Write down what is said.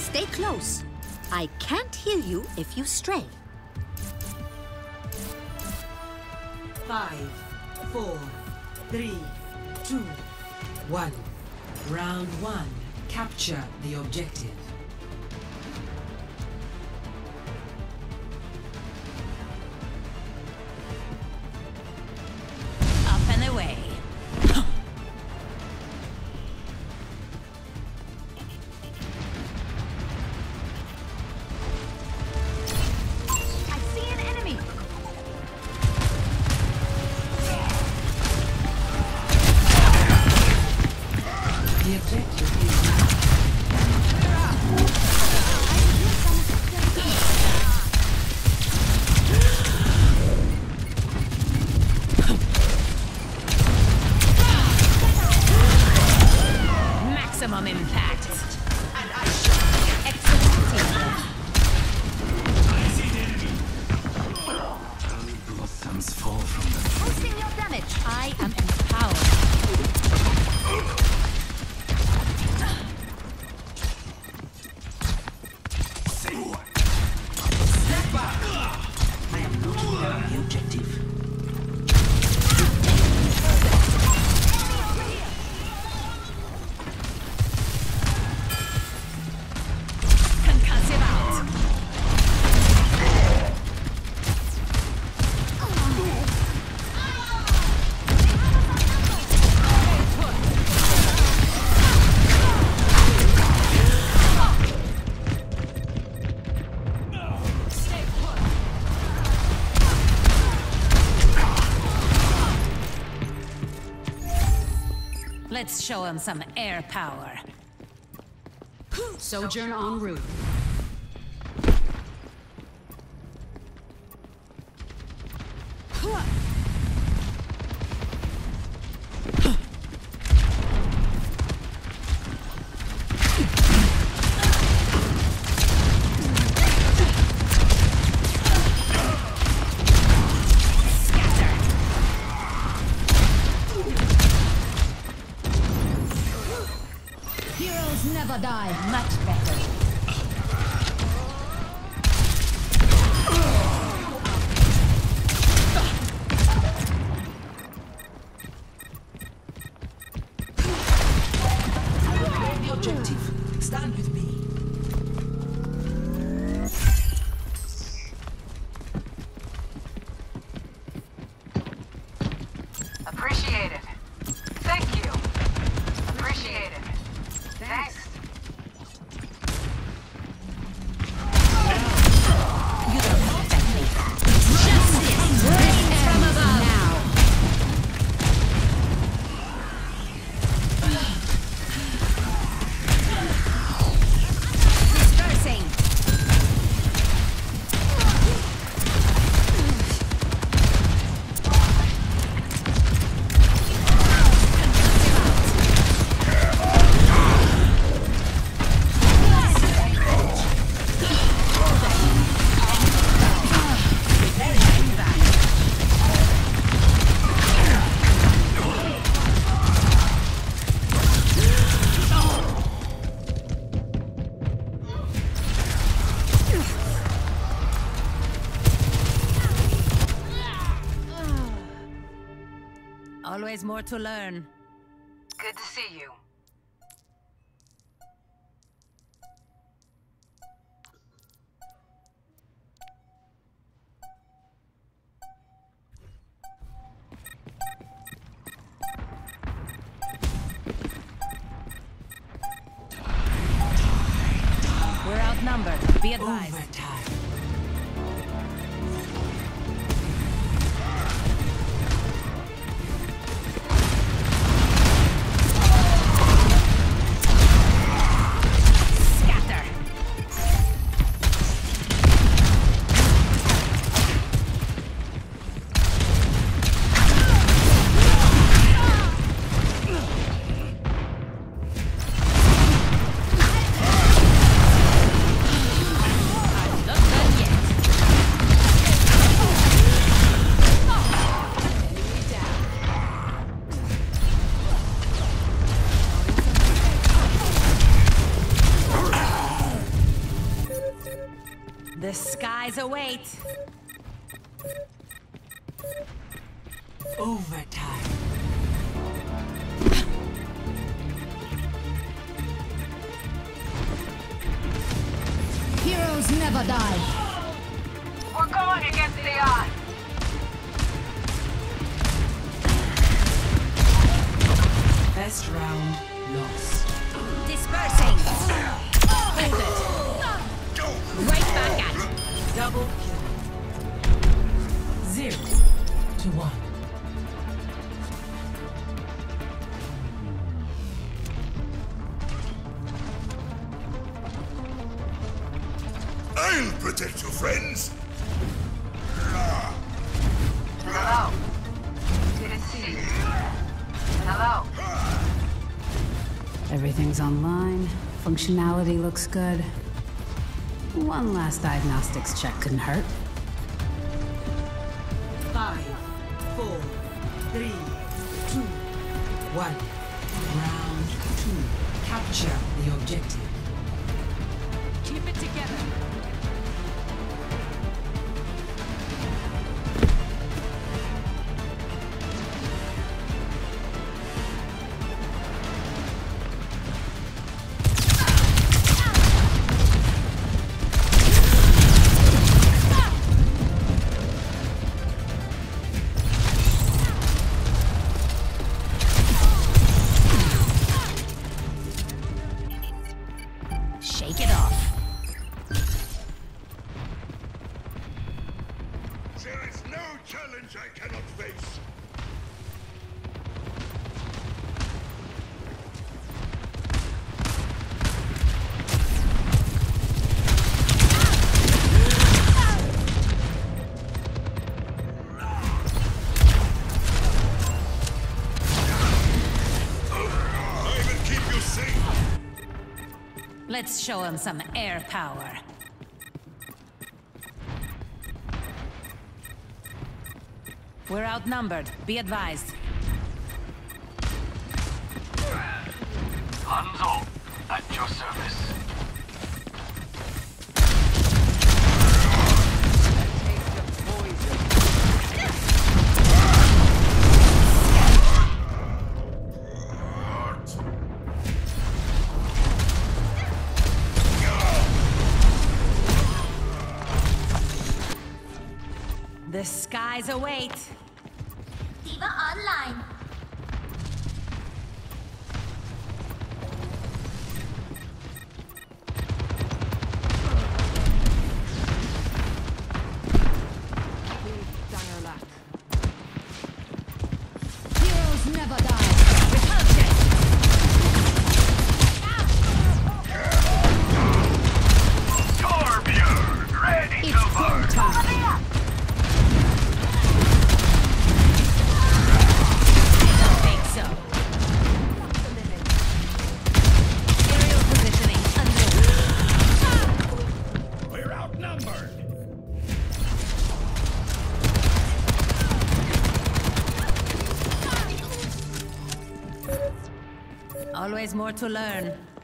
Stay close. I can't heal you if you stray. 5, 4, 3, 2, 1. Round 1. Capture the objective. Up and away. Maximum impact. And I shall excellent teamwork. I see the enemy. Early blossoms fall from the tree. Boosting your damage. I am empowered. Step back! I am not here the objective. Concussive out. Let's show him some air power. Sojourn en route. Heroes never die. Much better. The objective. Stand with me. Appreciate it. Thank you. Appreciate it. Thanks. You don't affect me. Justice reigns from above. Now. Dispersing. Always more to learn. Good to see you. We're outnumbered. Be advised. Overtime. Scatter. The skies await. Overtime. Heroes never die. We're going against the odds. First round lost. Dispersing. Hold it. Right back at it. Double kill. 0 to 1. I'll protect you, friends! Hello. Good to see you. Hello. Everything's online. Functionality looks good. One last diagnostics check couldn't hurt. 5, 4, 3, 2, 1. Round 2. Capture the objective. Keep it together. Shake it off. There is no challenge I cannot face! I will keep you safe! Let's show him some air power. We're outnumbered. Be advised. Hanzo, at your service. The skies await. Diva Online. Heroes never die. Repulsion. Torbjörn, ready It's to go burn. time. I don't think so. Aerial positioning under. We're outnumbered! Always more to learn.